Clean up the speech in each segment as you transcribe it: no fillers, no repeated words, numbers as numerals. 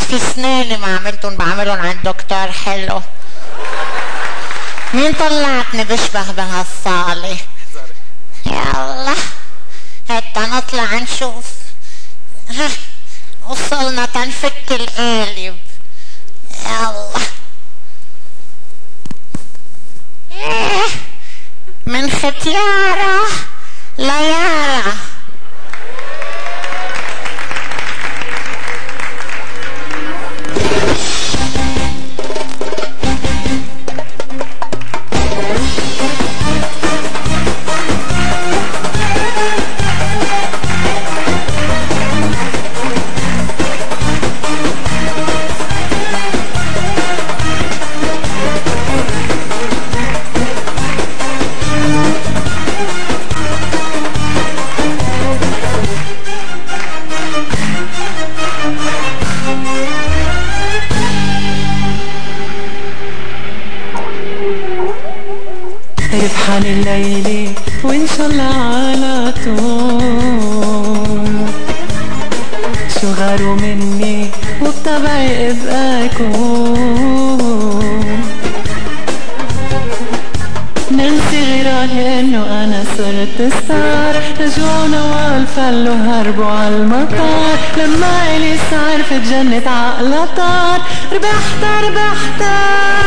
في سنيني ما عملتن، بعملن عند دكتور حلو. مين طلعتني بشبه بهالصالة؟ يلا هتا نطلع نشوف. وصلنا تنفك القالب. يلا من ختيارة ليارة. ربحان الليل وإن شاء الله على طول، شو غاروا مني وبطبعي ابقى أكون من صغري إنه أنا صرت ستار. رجعونا والفل وهربوا عالمطار، لما إلي صار في جنة عقلة طار. ربحت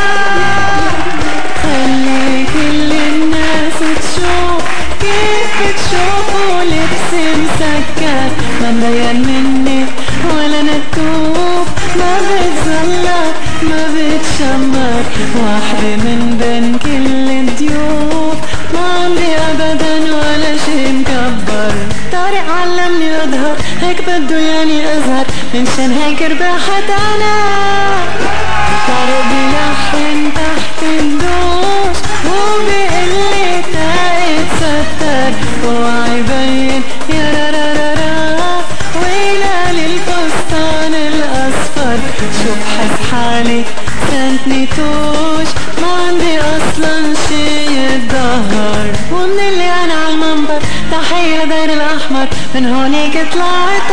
خلي كل الناس تشوف كيف بتشوفوا لبسي مسكر، ما مبين مني ولا نكتوب، ما بتزلق ما بتشمر، واحدة من بين كل الضيوف، ما عندي ابدا ولا شي مكبر. طارق علمني اظهر هيك بده يعني ازهر، منشان هيك ربحت انا. طارق بلحن تحت الدوش وبقلي تاقت ستر، ووعي بين يا رارارارا ويلا للفستان الاصفر. شو بحس حالي سنتني توش، ما عندي اصلا شي يتظهر، ومن اللي انا عالمنبر تحية دير الاحمر، من هونيك طلعت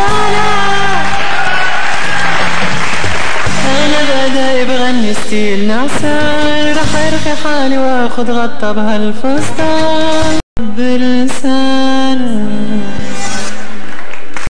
انا بدأ بغني ستيل نعسان. رح ارخي حالي واخد غطا بهالفستان بلسانه.